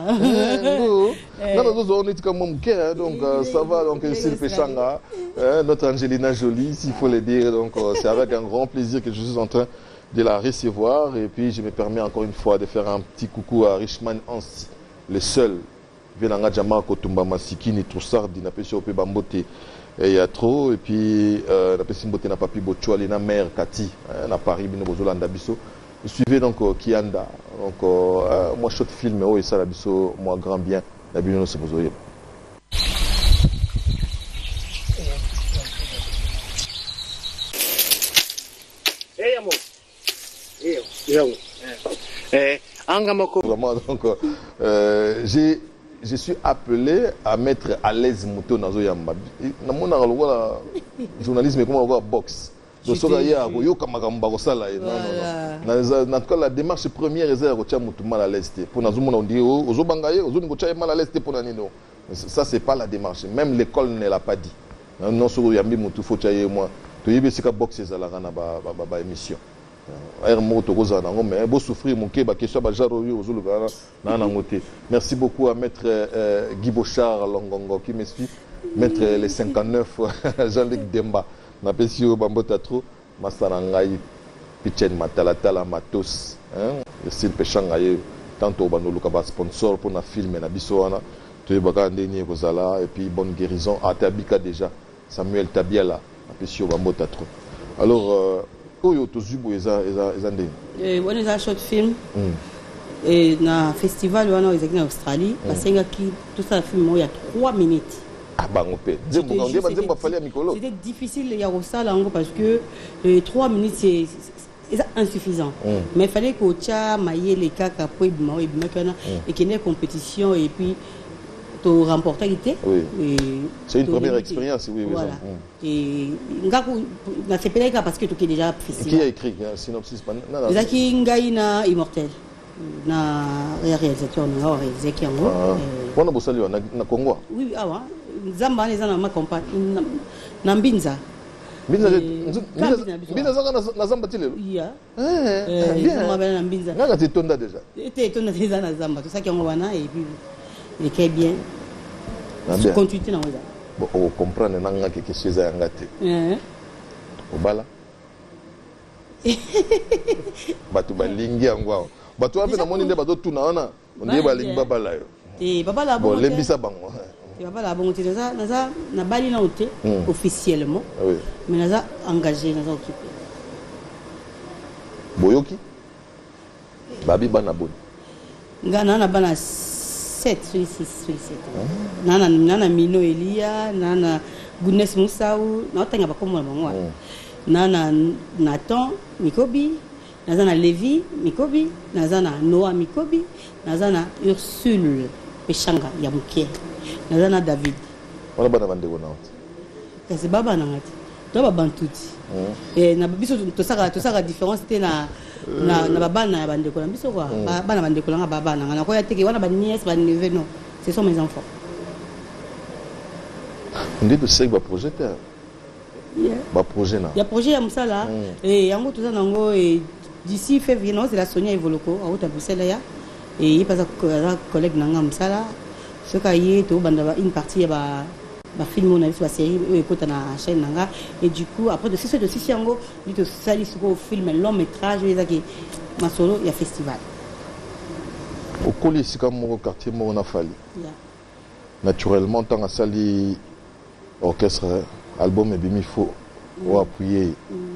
On est comme mon donc ça va, donc Ursule Pechanga, notre Angelina Jolie, s'il faut le dire. Donc c'est avec un grand plaisir que je suis en train de la recevoir. Et puis je me permets encore une fois de faire un petit coucou à Richman Ansi, le seul. Venanga Jama Kotumba Masikini Troussard, n'a pas sur Bambote. Et il y a trop. Et puis la personne Bote n'a pas pu Bochouali, na mère Kati, na Paris, Binobozola Ndabiso. Vous suivez donc Kianda. Donc moi short film, et ça Labiso, moi grand bien. La Bino se pose. Vraiment, donc, je suis appelé à mettre à l'aise Moto Nazo Yamba. Dans mon journalisme, comment on voit boxe. En tout cas, la démarche première est mal à l'aise. Pour nous, on dit mal à l'aise pour nous. Ça, c'est pas la démarche. Même l'école ne l'a pas dit. Non, sur Yambi Moutou, faut que moi. Tu y es boxe à la émission. Merci beaucoup à Maître Guy Bochard Longongo qui me suit. Maître les 59 Jean-Luc Demba. Napesio Bambotatro, Masarangai, Pichen Matalatala Matos, Style Peshangaye, tantôt Banoluka sponsor pour na film et na bisoana, tu es Bagandeni Rosala, et puis bonne guérison à Tabika déjà, Samuel Tabiala, Napesio Bambotatro. Alors, Oyo Tozubo Ezande. On est un short film. Et dans le festival, on est en Australie, parce que tout ça, film, il y a 3 minutes. C'était difficile parce que 3 minutes c'est insuffisant. Mais il fallait que tu maillé les cas et qu'il y ait une compétition et puis tu remportes l'idée. C'est une première expérience, oui. Voilà. Et c'est peut-être parce que tu es déjà festival. Qui a écrit un synopsis? Zaki Ngaïna Immortel. Na réalisateur na réalisé qui en gros. On a bossé na Congo. Oui, ah ouais. Zamba les ana ma compagne na Mbinza. Mbinza na Zamba tilelo. Yeah. Bien. Ma belle na Mbinza. Na tu tonda déjà. Était tonda déjà na Zamba. Tout ça qui en wana et puis il est bien. Continuité na oza. Bon, on comprend nanga quelque chose à ngate. Obala. Batu balingi angwa. Batu ape na moni nde bato tuna wana. Onde balingi babala yo. Babala bon lembisa bango. Babala bon tu naza na bali na oté officiellement. Oui. Mais naza engagé naza occupé. Boyoki. Babi bana bon. Ngana na bana 7 sur 6 sur 7. Nana Mino Elia, nana Goodness Moussao, na otanga bakomo bango. Nana Nathan Mikobi, nazana Lévi Mikobi, nazana Noah Mikobi, nazana Ursule Peshanga Yamukie, nazana David. Wala bana bande wona. C'est baba nangati. To ba bantuti. Et na biso to saka différence te na baba na bande ko na biso quoi. Bana bande ko na baba na na ko ya teke wana ba nièce ba neveu non. Ce sont mes enfants. On dit de c'est ba projet te. Ba projet na. Il y a projet ya musala et yango tout ça nango et d'ici février non c'est la Sonia Evoloko a uta Bruxelles ya et il passe à collègue nanga musala ce cahier to banda une partie ba film on a vu la série écoute na chaîne nanga et du coup après de 6 yango dit to sali sur film long métrage les qui ma solo il y a festival au colis c'est comme au quartier mo na fali naturellement tant à sali orchestre album et bimi faut ou appuyer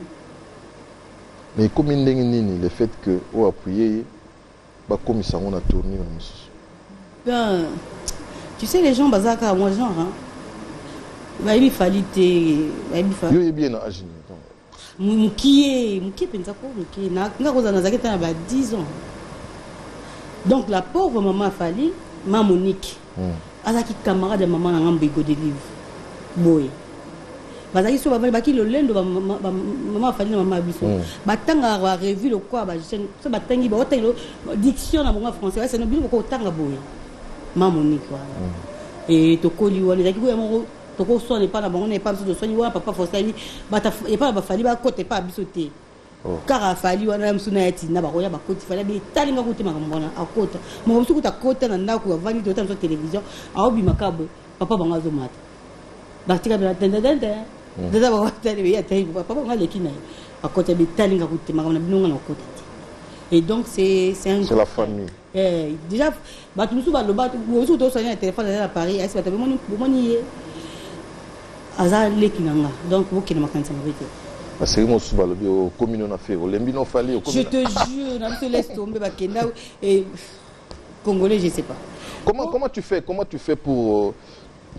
mais comme nini le fait que ou appuyer ba comme ça on a tourné ben tu sais les gens bazaka moi genre hein baïbi falite baïbi fa yo bien na agini mukie penza ko mukie na ngoza na zaketa ba 10 ans donc la pauvre maman Fali ma Monique azaki camarade de maman na ngambo go de livre boy bazaki so baki le lendo maman Fali na maman biso batanga ba revue le quoi ba so batangi ba otelo diction na bonga français c'est no bilo ko tanga boy ma Monique et to koli wala zaki ko yamo toko soigner pas na bango n'est pas de soigner papa Fosali bata et pas ba Fali ba côté pas bisoté car Fali wana msuna yati na ba roya ba côté Fali be talinga côté makambona akota mo msuku ta côté na ndako ya vani de temps télévision a obi makabo papa banga zo mata ba tika ba tende déjà ba tele ya tayi papa banga lekina akota be talinga côté makambona binonga na côté et donc c'est la famille déjà ba tout ba lo ba tout to soigner téléphone à Paris est-ce que tu moni aza lekinanga donc vous qui ne m'entendez pas parce que moi sous le bio commune on a fait olembino fali je te jure on se laisse tomber bakenda et congolais je sais pas comment tu fais pour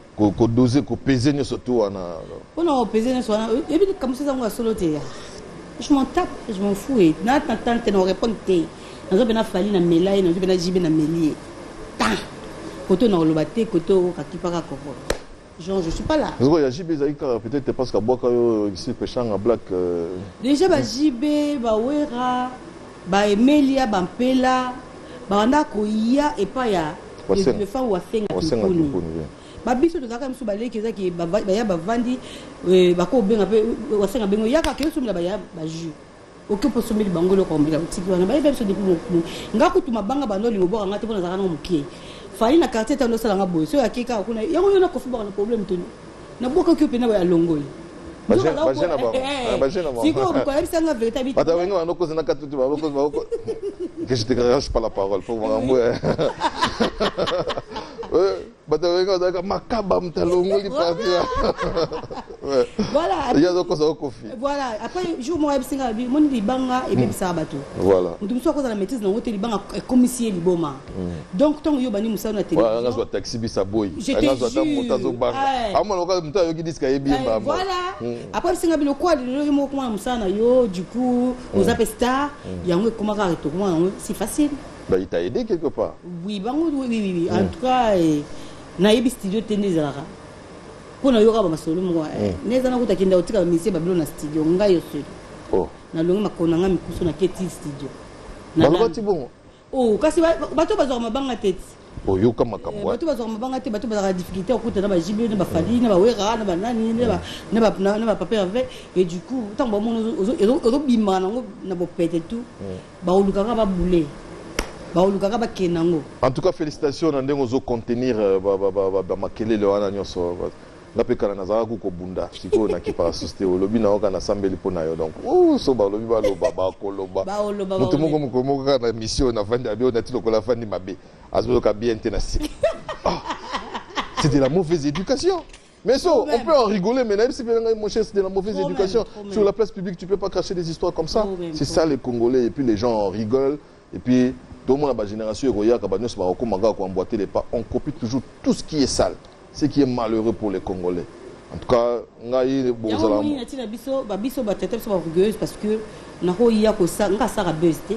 doser ko peser surtout on a peser sur et puis comme ça on va solo te Je m'en tape, je m'en fous. Et na tante ne répond pas. Nazo bena fali na melaye, nazo bena jibe na melie. Ta. Koto na olobate, koto kakipaka koko. Genre, je suis pas là. Il y a JB peut-être parce qu'à Boaka ici péchant à Black. Déjà ba JB, ba Wera, ba Emelia, ba Mpela, ba anda ko ya et pas ya. Le fa wa senga tukuni. Ba biso to zaka msu baleki ezaki ba ya ba vandi ba ko benga pe wa senga bengo yaka ke sumila ba ya ba ju. Oke po someli bangolo ko mbila tiki wana ba biso de pour ngaku tuma banga bandoli ngoboka ngate pona zaka no mukie. Fali na quartier tando sala nga boy so yakika kuna yango yona ko fuba na problème tuni na boka ko pena ba longoli bajena ba siko ko yebisa nga vérité bi bata wenga wana ko zina katutu ba ko que je te garage pas la parole pour moi bata wenga da makaba mtalongoli parti voilà il y a donc ça au coffee voilà après jour moi yebisa bi mon libanga et bebisa bato voilà ndum so ko za na maîtrise na hôtel libanga commissaire liboma donc tant yo bani musa na télé voilà nga zo taxi bisa boy nga zo ta mota zo banga amo loka mta yo ki diska yebi ba voilà après singa bilo quoi le mo comment musa na yo du coup aux apesta yango comment ka to comment c'est facile bah il t'a aidé quelque part oui bango oui en tout cas na yebi studio tenezara pona yo ka ba masolo mo neza na kutakenda utika misie babilo na studio ngayo seul oh na longa makona nga mikuso na keti studio na loti bon oh kasi bato bazwa mabanga tete oh yo kama kamwa bato bazwa mabanga tete bato bazwa difficulté okuta na ba jibe na ba fali na ba wera na ba nani na ba papa avec et du coup tant ba mono ozo bima na bo pete tout ba oluka ba boulé ba oluka ba kenango. En tout cas félicitations na ndengo zo contenir ba makelele wana nyoso ngape kana nazaka ko bunda siko na kipa société olobi na oka na sambeli pona yo donc so ba olobi ba loba ba koloba mutu moko kana mission na vandi abio na tilo ko la vandi mabe azo ka bien tenasi c'est de la mauvaise éducation mais ça on peut en rigoler mais même si mon cher c'est de la mauvaise éducation sur la place publique tu peux pas cracher des histoires comme ça c'est ça les Congolais et puis les gens rigolent et puis tout le monde a ba génération roya ka ba nyos ba ko manga ko emboîter les pas on copie toujours tout ce qui est sale. Ce qui est malheureux pour les Congolais. En tout cas, ngai bozala. Il y a tina biso ba tete so ba rugueuse parce que na ho ya ko sa nga sara buzz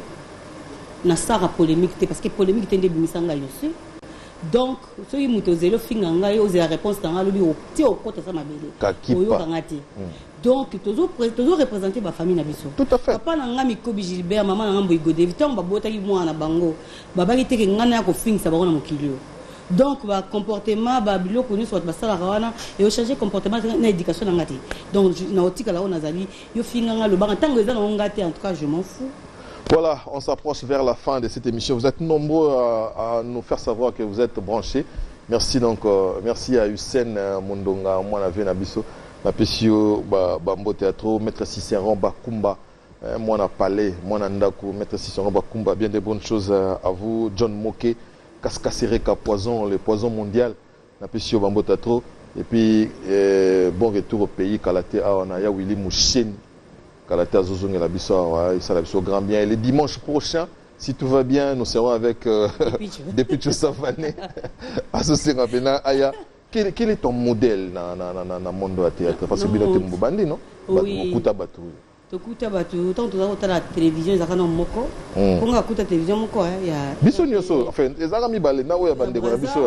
na sara polémique parce que polémique tende bimisanga yosi. Donc, so yi muto zelo finga ngai oze la réponse tanga lobi o ti o kota sa mabele. Oyo kangati. Donc, toujours représenter ma famille na biso. Tout à fait. Papa na nga Mikobi Gilbert, maman na nga Mboy Godé, tant ba bota ki mwana bango. Baba ki teke ngana ko finga sa ba na mokilio. Donc, le comportement, le connu soit et changer comportement na éducation ngati. Donc, na otika la on azali, yo finga le bar tant que ça on gâté en tout cas, je m'en fous. Voilà, on s'approche vers la fin de cette émission. Vous êtes nombreux à nous faire savoir que vous êtes branchés. Merci donc, merci à Hussein Mondonga, moi na Venabiso, na Pesio Bambo Théâtre, Maître Cicéron Bakumba, moi na Palais, moi na Ndaku, Maître Cicéron Bakumba, bien des bonnes choses à vous. John Moké, Kaskasereka Poison, le poison mondial, na Pesio Bambo Théâtre, et puis bon retour au pays, Kalate Awanaya Willy Mouchen. Kalate Azozong et la Bissau, ça la Bissau grand bien. Et le dimanche prochain, si tout va bien, nous serons avec Depuis Savané, associé à Bena Aya. Quel est ton modèle dans le monde de la théâtre? Parce que Bino Tembo Bandi, non? Oui. Kuta Batu. Kuta Batu, tant que tu as la télévision, ils ont moko. Quand tu as la télévision, moko, il y a. Bisso Nyoso, enfin, les Arami Balé, na ouais bande de Bisso.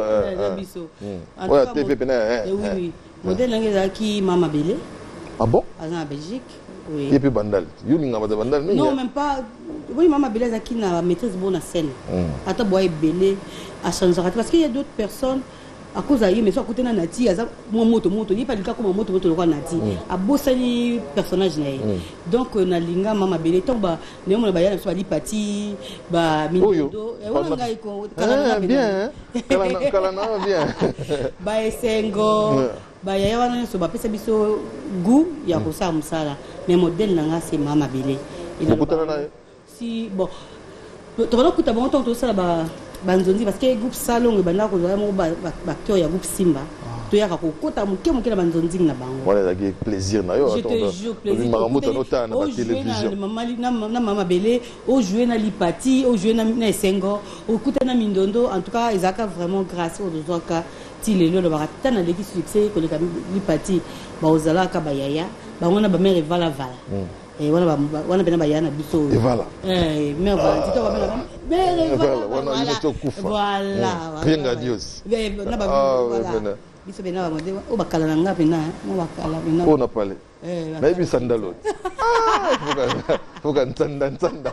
Ouais, TV Bena. Oui. Modèle qui Mama Belé. Ah bon? En Belgique. Oui. Et puis Bandal. Bandal. Non, même pas. Oui, Mama Belé qui n'a maîtrise bonne scène. Attends, boy Belé a changé parce qu'il y a d'autres personnes. À cause de mais soit côté na nati aza moto il pas le cas comme moto le roi nati a bossani personnage naï donc na linga Mama Belé tomba néo ba yana so ali pati ba minudo e wona ngai ko kala bien kala na bien ba esengo ba ya wana so ba pesa biso goût ya ko sa musala mais modèle nanga c'est Mama Belé il si bon to na kuta bon to ça ba banzonzi parce que groupe salon banda ko za mo acteur ya groupe Simba to ya ko kota muke na banzonzi na bango voilà ça qui plaisir na yo je te jure plaisir maramuta nota na télévision na Mama Belé au jouer na lipati au jouer na esengo au kuta na mindondo en tout cas ezaka vraiment grâce au dozoka ti lelo le barata na leki succès ko le lipati ba ozala ka ba yaya ba ngona ba mère vala Et voilà, on a bien bayana biso. Et voilà. Mais voilà, tu vois mais voilà. Rien à Dieu. Voilà. Biso bena ba modé o bakala nanga pena, mo bakala pena. On a parlé. Mais bi sandalo. Faut qu'on tanda.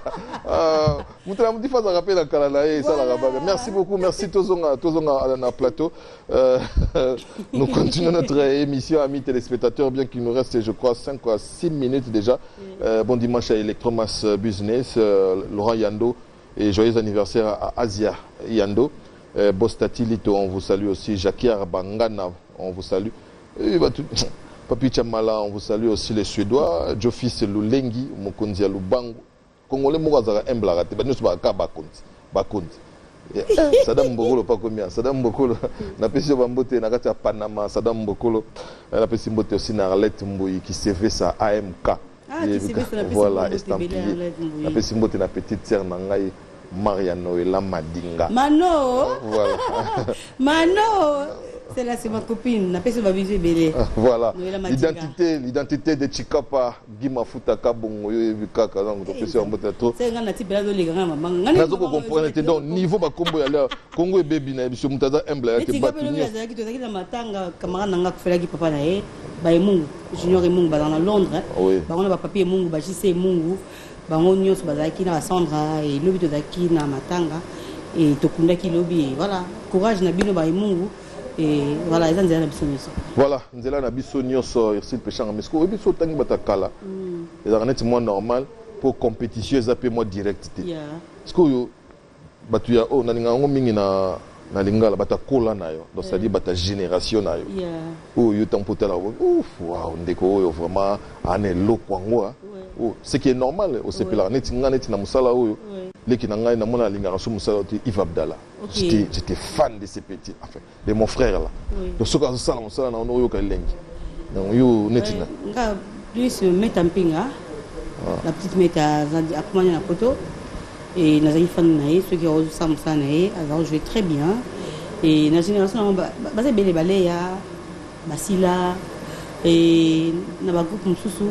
Mutra muti fa rappel la kala na e ça la rabaga. Merci beaucoup, merci tozonga na plateau. Nous continuons notre émission, amis téléspectateurs, bien qu'il nous reste, je crois, 5 à 6 minutes déjà. Bon dimanche à Electromas Business, Laurent Yando, et joyeux anniversaire à Asia Yando. Bostatilito, on vous salue aussi. Jackie Arbangana, on vous salue. Papi Chamala, on vous salue aussi. Les Suédois, Jofis Lulengi, Mokonzia Lubango. Congolais Morazara Emblarate, Banus Baka Bakonzi. Sadam Mbokolo, pas combien. Sadam Mbokolo, na pesi Bambote, na Katia Panama, Sadam Mbokolo, na pesi Mbote aussi, na Arlette Mbouyi, qui s'est fait sa AMK. Voilà, estampillé. Na pesi Mbote, na petite sœur Nangaï. Mariano et la Madinga. Mano. Voilà. Mano. C'est là, c'est ma copine. N'a pas se baviser belé. Voilà. L'identité de Chikapa, Gima Futaka Bongo, Kaka, donc on peut en botter trop. C'est un type de l'élégant, maman. Nous comprenons donc niveau ba Congo ya Congo et baby na biso mutaza embla te batuni. Tu sais que matanga camarade nanga kufela ki papa na e, ba emungu, junior emungu ba dans Londres. Ba on ba papier emungu, ba jise emungu. Bango nyos bazaki na Sandra et lobi tozaki na matanga et tokundaki lobi voilà courage na bino ba emungu et voilà ils nzela na biso nyos voilà nzela na biso nyos Ursil Pechanga mais ko biso tangi batakala les arnets moins normal pour compétition zape moi directité parce que yo batu ya o na ninga ngo mingi na lingala batakola nayo donc ça dit bata génération nayo o yo tampotela ouf wow ndeko yo vraiment ane lokwango ce qui est normal au CPLA neti na musala oyo leki na ngai na mona linga so musala oti Yves Abdallah j'étais fan de ces petits enfin de mon frère là donc ce que ça musala na ono yo ka lengi donc yo neti na nga plus meta mpinga la petite meta à comment na photo et nazaki fan na ceux qui ont ça musala na alors joué très bien et na génération ba bele baleya basila et na ba groupe mususu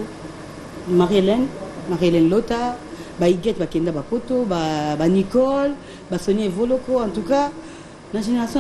Marie-Hélène Lota, Baïguette Bakenda Bapoto, Nicole, Sonia Voloko, en tout cas, la génération,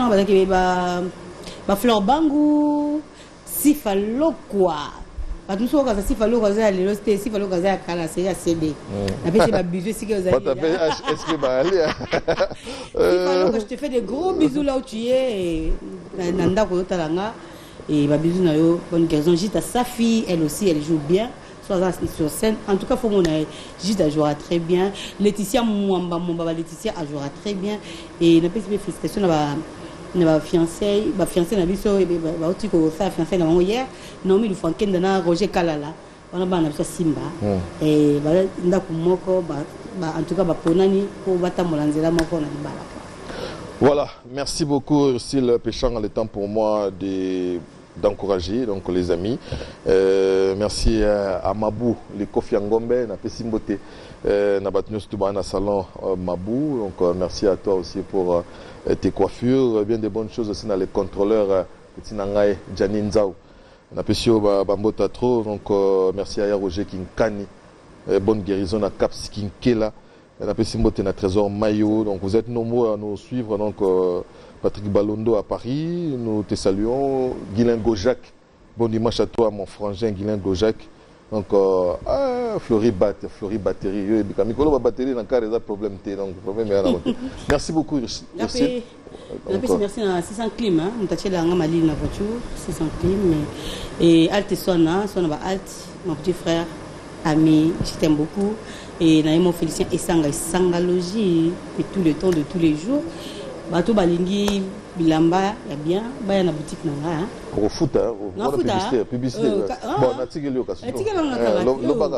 Fleur Bangou, Sifalo quoi. Tout ça, Sifalo quoi, Sifalo quoi, c'est CD. La pêche est abusée, c'est que vous avez. Est-ce que va aller? Sifalo, je te fais des gros bisous là où tu es, Nanda Koyotalanga, et bisous Nayo, bonne guérison. Juste à sa fille, elle aussi, elle joue bien. Sur scène. En tout cas, faut mon Gita jouera très bien. Laetitia Laetitia jouera très bien. Et la petite félicitations na fiancé na biso et ba oti ko sa fiancé na hier. Naomi Lufanken na Roger Kalala. On a bana Simba. Et ba ndako moko en tout cas ba ponani ko bata molanzela moko na libala. Voilà, merci beaucoup Ursil Pechanga, le temps pour moi d'encourager donc les amis. Merci à Mabou, les Kofi Ngombe, na Pesimbote, na Batnus Toubana Salon Mabou. Donc merci à toi aussi pour tes coiffures, bien de bonnes choses aussi dans les contrôleurs Petit Nangaï, Janine Zao. Na Pesio Bambota trop. Donc merci à Roger Kinkani, bonne guérison à Caps Kinkela. Na Pesimbote na Trésor Mayo. Donc vous êtes nombreux à nous suivre. Donc Patrick Balondo à Paris, nous te saluons. Guilain Gojac, bon dimanche à toi, mon frangin Guilain Gojac. Donc, Fleury Batterie, Mikolo va batterie dans le cas des problèmes. Donc, problème est merci beaucoup. Merci. Merci à 600 clim, on t'a tiré la maline dans la voiture, 600 clim. Et Alte Sona, Alte, mon petit frère, ami, je t'aime beaucoup. Et Naïmo Félicien et Sangalogie, et tout le temps de tous les jours. Bato balingi bilamba ya bien baya na boutique nanga au foot na publicité bon na tigeli okaso loba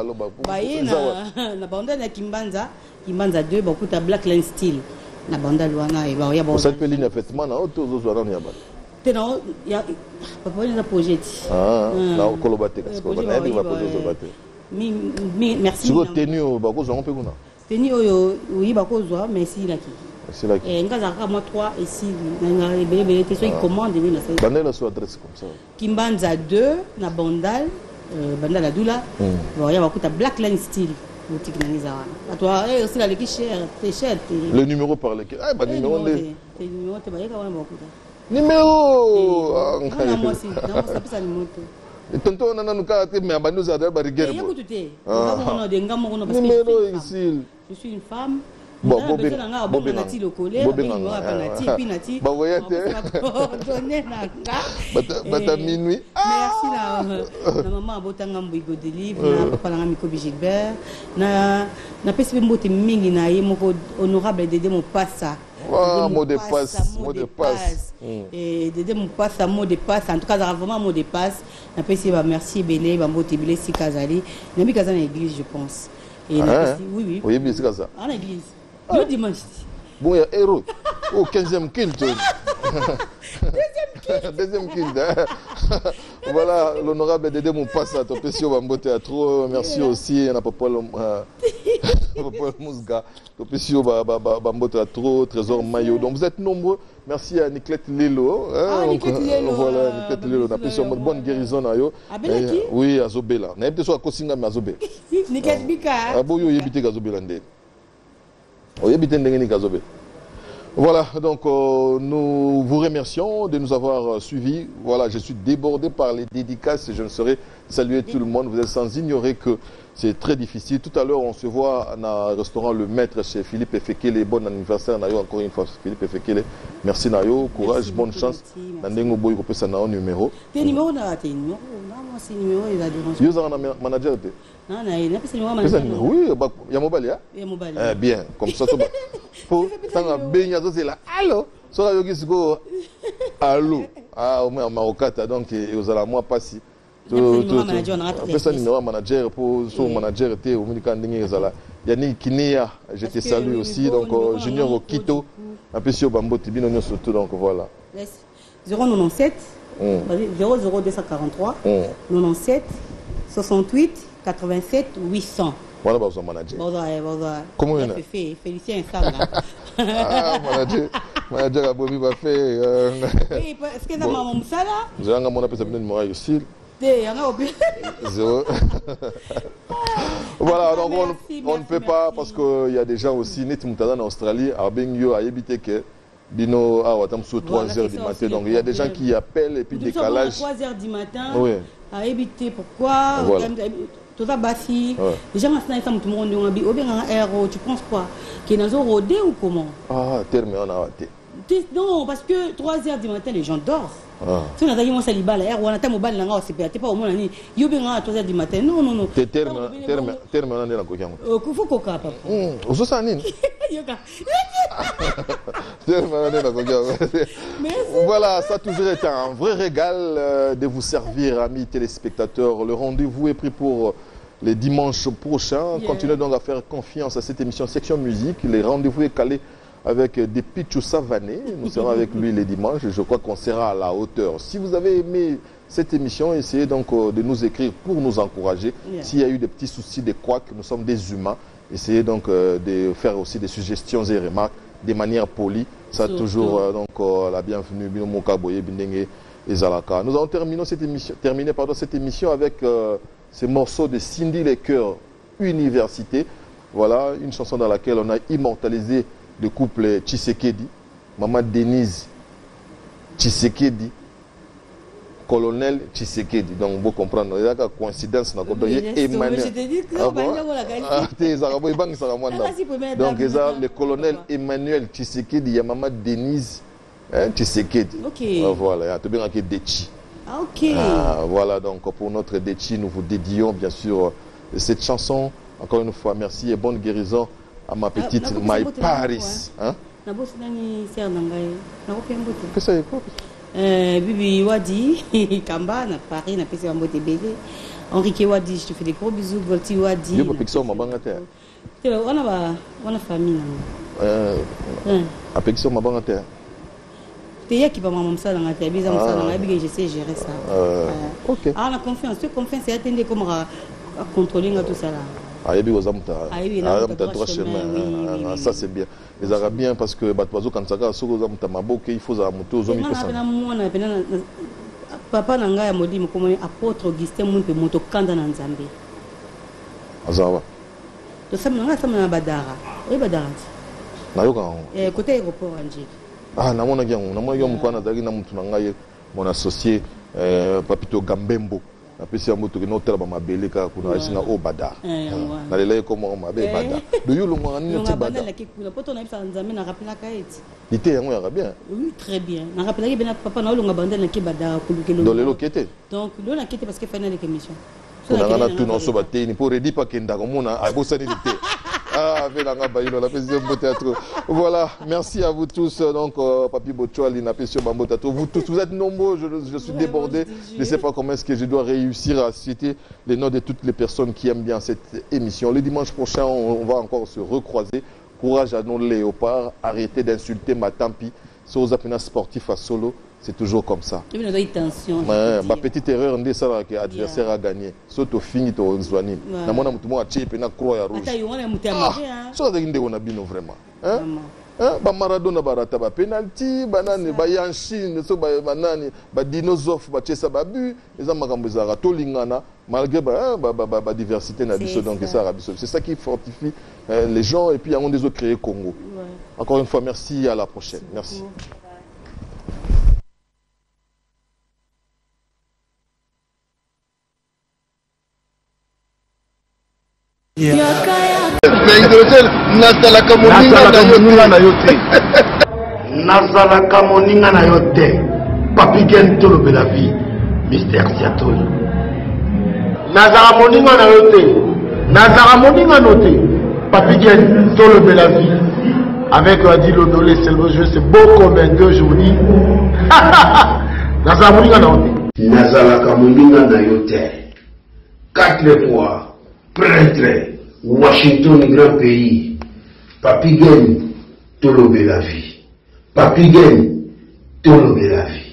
na banda na Kimbanza 2 bakuta Black Line Steel na banda luana e ba ya bon cette ligne effectivement na auto zo na ya ba tena ya papa na projet na kolobate kasko ba na ba projet bate merci tu tenu ba ko zo on peut kuna tenu oyo oui ba ko zo merci laki c'est là qui moi 3 ici qui commande bandela sur adresse comme ça Kimbanza 2 na Bandal banda la doula bon ya bakuta black line style boutique na ngiza wana toi aussi la qui cher c'est cher le numéro par lequel ah bah numéro de numéro te bayeka wana bakuta numéro na moi si ça numéro tonton on a nous caractère mais abandon ça de barrière numéro ici je suis une femme bon bata minuit merci na maman botanga mbigo de livre na papa na Miko Gilbert na pesi mbote mingi na ye moko honorable Dédé Mopassa mot de passe et Dédé Mopassa mot de passe en tout cas vraiment mot de passe na pesi ba merci belé ba mbote belé si kazali na mi kazana église je pense et oui oui oui c'est ça en église le dimanche. Bon, il y a héros. Au 15e kilt. Deuxième kilt. Voilà, l'honorable Dédé Mopassa, Topesio Bambote à trop. Merci aussi. On a pas Mousga. Topesio Bambote à trop. Trésor Mayo. Donc vous êtes nombreux. Merci à Nicolette Lelo. Nicolette Lelo. Voilà, Nicolette Lelo. On a fait une bonne guérison. Oui, à Zobela. On a été sur la Kosinga, mais à Zobela. Nicolette Bika. Ah bon, il y a habité à Zobela. Voilà, donc nous vous remercions de nous avoir suivis. Voilà, je suis débordé par les dédicaces. Je ne saurais saluer tout le monde. Vous êtes sans ignorer que c'est très difficile. Tout à l'heure, on se voit dans le restaurant Le Maître chez Philippe Efekele. Bon anniversaire, Nayo, encore une fois, Philippe Efekele. Merci, Nayo. Courage, merci, bonne chance. Nandengo Boy, vous pouvez un numéro. Tes numéros, tes numéros. Non, moi, c'est numéro, il a dérangé. Vous avez un manager? Non, non, il n'y a pas de numéro. Oui, il y a mobile. Il y a mobile. Bien, comme ça, pour c'est là. Allô? Ça, allô? Ah, au moins, Marocata, donc, vous allez à moi passer. Après numéro manager pour son manager était au Minikandingi Zala. Yannick Kinéa, je te salue aussi. Donc, Junior Okito, un peu sur Bambo Tibino surtout. Donc, voilà. 097 00243 97 68 87 800. Voilà, bah, son manager. Comment il fait? Félicien Sanga. Ah, manager a beau va faire. Est-ce que ça m'a mon ça là? J'ai un mon appel ça vient de moi aussi. Voilà, donc on ne peut pas parce qu'il y a des gens aussi, en Australie, à Bengio, à éviter que Bino a 3h du matin. Donc il y a des gens qui appellent et puis décalage. 3h du matin, à éviter pourquoi tout ça bassi. Les gens maintenant tout le monde ont dit tu penses quoi? Qu'ils n'ont rodé ou comment? Ah, terme on a raté. Non, parce que 3h du matin, les gens dorment. Si on a dit, on s'est libéré, on a mobile, on c'est pas au moins, il y a 3h du matin. Non, non, non. Terme, on a dit la coquille. Faut qu'on papa. Où ça, Nine? Voilà, ça a toujours été un vrai régal de vous servir, amis téléspectateurs. Le rendez-vous est pris pour les dimanches prochains. Continuez donc à faire confiance à cette émission Section Musique. Le rendez-vous est calé avec des Pichou Savané. Nous serons avec lui les dimanches et je crois qu'on sera à la hauteur. Si vous avez aimé cette émission, essayez donc de nous écrire pour nous encourager. S'il y a eu des petits soucis, des couacs, nous sommes des humains. Essayez donc de faire aussi des suggestions et remarques de manière polie. Ça toujours donc la bienvenue. Nous allons terminer cette émission avec ces morceaux de Cindy Les Cœurs Université. Voilà, une chanson dans laquelle on a immortalisé le couple Tshisekedi, Maman Denise Tshisekedi, colonel Tshisekedi. Donc, vous comprenez, il y a une coïncidence. Donc, le colonel Emmanuel Tshisekedi, il y a Maman Denise Tshisekedi. Voilà, il y a tout bien qui est Dechi. Voilà, donc pour notre Dechi, nous vous dédions bien sûr cette chanson. Encore une fois, merci et bonne guérison à ma petite My Paris. Qu'est-ce que c'est? Bibi Wadi, Kamba, na Paris, na Pessé Wambote Bélé. Henrique Wadi, je te fais des gros bisous. Volti Wadi. Je peux pixer ma banque à terre. On a famille. À pixer ma banque à terre. C'est qui va m'amener ça dans la télé, je sais gérer ça. Ok. Ah, la confiance, c'est attendre comment contrôler tout ça là. Ça c'est bien. Les Arabiens parce que quand ça il faut papa na ngai ya molimo komoni apôtre Augustin Mumpe moto kanda na Nzambe azawa to sama nga sama na badara badara na yoka côté aéroport Angers namona yango mukwana zaki na mutu na ngai mon associé Papito Gambembo apesi yango to no tela ba mabele ka kuna asinga o badara na lele ko mo mabe badara do yo longo ngani ti badara la kikula poto na bisa Nzambe na rappela ka eti ité yango ya bien oui très bien na rappela ke bena papa na longa banda na ki badara kulukelo do lelo kete donc lo na kete parce que final de émission kuna tout non so bateni pour redi pa kenda komona abosani te voilà, merci à vous tous. Donc, Papi Bochoali, vous tous, vous êtes nombreux, je suis débordé. Je ne sais pas comment est-ce que je dois réussir à citer les noms de toutes les personnes qui aiment bien cette émission. Le dimanche prochain, on va encore se recroiser. Courage à nos léopards, arrêtez d'insulter Matampi. Sur les appels sportifs à solo, c'est toujours comme ça. Ma petite erreur, c'est ça que l'adversaire a gagné. Surtout fini to Nzwani. Na mona mutu mo achepe na croix rouge. Ça c'est inde on a bien vraiment. Ba Maradona barata ba penalty, banane ba yanshi, so ba banane, ba dinosaure ba chesa ba but, les amakambo za to lingana malgré ba diversité na biso donc ça c'est ça qui fortifie les gens et puis on des autres créer Congo. Encore une fois merci, à la prochaine. Merci. Nazalaka moninga na yote Papi Gen tolobe la vie Mystère Siatoli Nazala moninga na yote Nazala moninga note Papi Gen tolobe la vie avec Adi Lodolé c'est le jeu c'est beau comme un 2 jours Nazala moninga na yote Nazalaka moninga na yote 4 fois prêtre Washington, grand pays. Papi Gen, tolobe la vie. Papi Gen, tolobe la vie.